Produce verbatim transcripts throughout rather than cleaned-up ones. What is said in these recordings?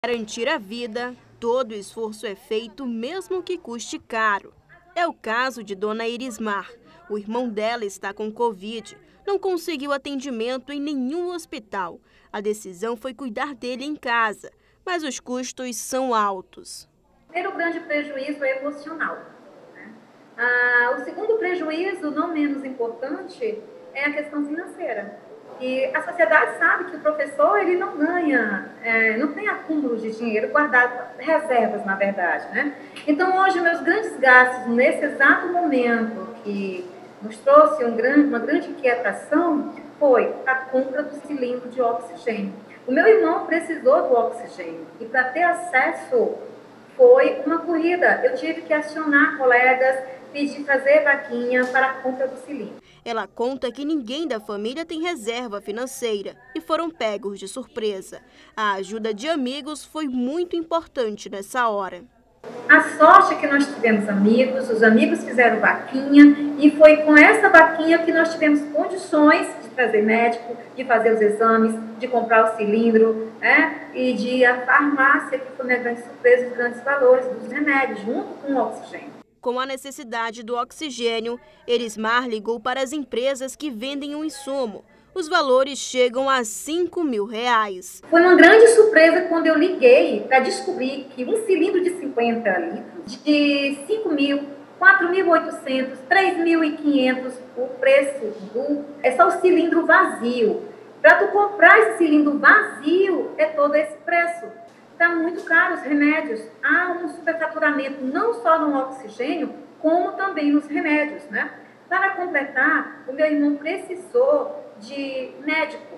Garantir a vida, todo esforço é feito, mesmo que custe caro. É o caso de Dona Irismar. O irmão dela está com Covid. Não conseguiu atendimento em nenhum hospital. A decisão foi cuidar dele em casa, mas os custos são altos. O primeiro grande prejuízo é emocional. Né? Ah, o segundo prejuízo, não menos importante, é a questão financeira. E a sociedade sabe que o professor ele não ganha, é, não tem acúmulo de dinheiro guardado, reservas, na verdade. Né? Então, hoje, meus grandes gastos, nesse exato momento que nos trouxe um grande, uma grande inquietação, foi a compra do cilindro de oxigênio. O meu irmão precisou do oxigênio e, para ter acesso, foi uma corrida. Eu tive que acionar colegas, pedir fazer vaquinha para a compra do cilindro. Ela conta que ninguém da família tem reserva financeira e foram pegos de surpresa. A ajuda de amigos foi muito importante nessa hora. A sorte é que nós tivemos amigos, os amigos fizeram vaquinha e foi com essa vaquinha que nós tivemos condições de trazer médico, de fazer os exames, de comprar o cilindro, né? E de ir à farmácia, que foi minha grande surpresa, os grandes valores dos remédios, junto com o oxigênio. Com a necessidade do oxigênio, Irismar ligou para as empresas que vendem o insumo. Os valores chegam a cinco mil reais. Foi uma grande surpresa quando eu liguei para descobrir que um cilindro de cinquenta litros, de cinco mil, quatro mil e oitocentos, três mil e quinhentos, o preço do... é só o cilindro vazio. Para tu comprar esse cilindro vazio, é todo esse preço. Está muito caro os remédios. Há um superfaturamento não só no oxigênio, como também nos remédios, né? Para completar, o meu irmão precisou de médico.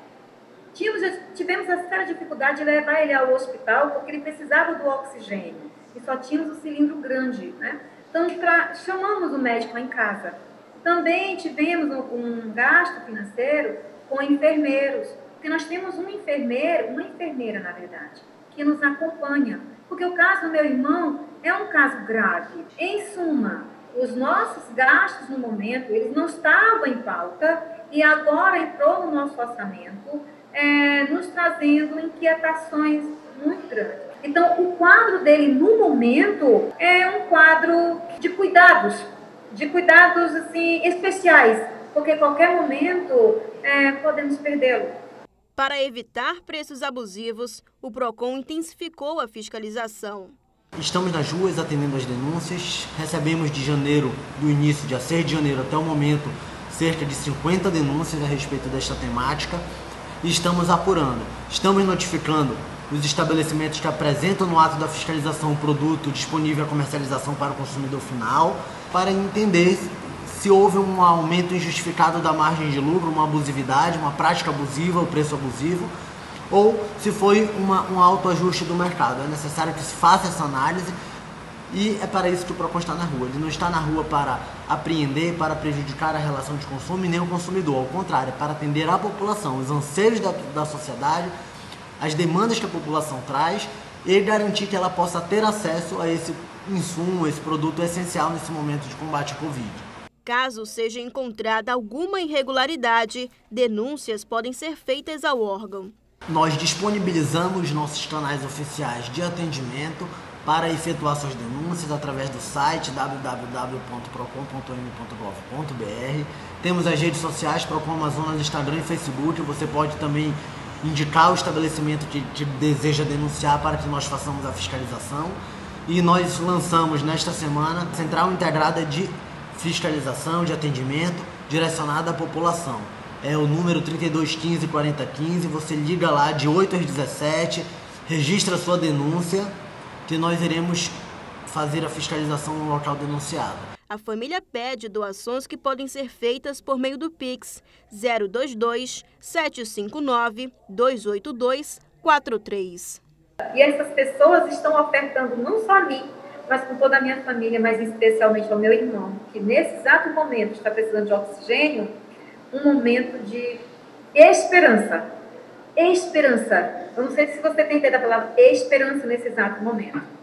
Tivemos, tivemos a séria dificuldade de levar ele ao hospital porque ele precisava do oxigênio e só tínhamos o cilindro grande, né? Então, pra, chamamos o médico lá em casa. Também tivemos um, um gasto financeiro com enfermeiros, porque nós temos um enfermeiro, uma enfermeira, na verdade, que nos acompanha, porque o caso do meu irmão é um caso grave. Em suma, os nossos gastos no momento, eles não estavam em pauta e agora entrou no nosso orçamento, é, nos trazendo inquietações muito grandes. Então, o quadro dele no momento é um quadro de cuidados, de cuidados assim, especiais, porque a qualquer momento é, podemos perdê-lo. Para evitar preços abusivos, o PROCON intensificou a fiscalização. Estamos nas ruas atendendo as denúncias, recebemos de janeiro, do início, dia seis de janeiro até o momento, cerca de cinquenta denúncias a respeito desta temática e estamos apurando. Estamos notificando os estabelecimentos que apresentam no ato da fiscalização o produto disponível à comercialização para o consumidor final, para entender se houve um aumento injustificado da margem de lucro, uma abusividade, uma prática abusiva, o preço abusivo, ou se foi uma, um autoajuste do mercado. É necessário que se faça essa análise e é para isso que o PROCON está na rua. Ele não está na rua para apreender, para prejudicar a relação de consumo e nem o consumidor. Ao contrário, é para atender a população, os anseios da, da sociedade, as demandas que a população traz e garantir que ela possa ter acesso a esse insumo, esse produto essencial nesse momento de combate à Covid. Caso seja encontrada alguma irregularidade, denúncias podem ser feitas ao órgão. Nós disponibilizamos nossos canais oficiais de atendimento para efetuar suas denúncias através do site w w w ponto procon ponto m ponto gov ponto b r. Temos as redes sociais PROCON Amazonas, Instagram e Facebook. Você pode também indicar o estabelecimento que, que deseja denunciar para que nós façamos a fiscalização. E nós lançamos nesta semana a Central Integrada de Fiscalização, de Atendimento, direcionada à população. É o número trinta e dois quinze, quarenta quinze, você liga lá de oito às dezessete, registra a sua denúncia, que nós iremos fazer a fiscalização no local denunciado. A família pede doações que podem ser feitas por meio do Pix zero dois dois, sete cinco nove, dois oito dois, quatro três. E essas pessoas estão ofertando não só a mim, mas com toda a minha família, mas especialmente ao meu irmão, que nesse exato momento está precisando de oxigênio, um momento de esperança. Esperança. Eu não sei se você tem entendido a palavra esperança nesse exato momento.